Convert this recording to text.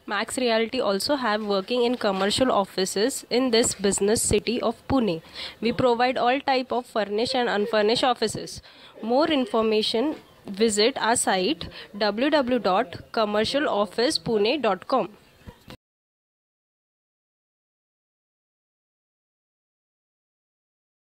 Max Reality also have working in commercial offices in this business city of Pune. We provide all type of furnished and unfurnished offices. More information, visit our site www.commercialofficepune.com.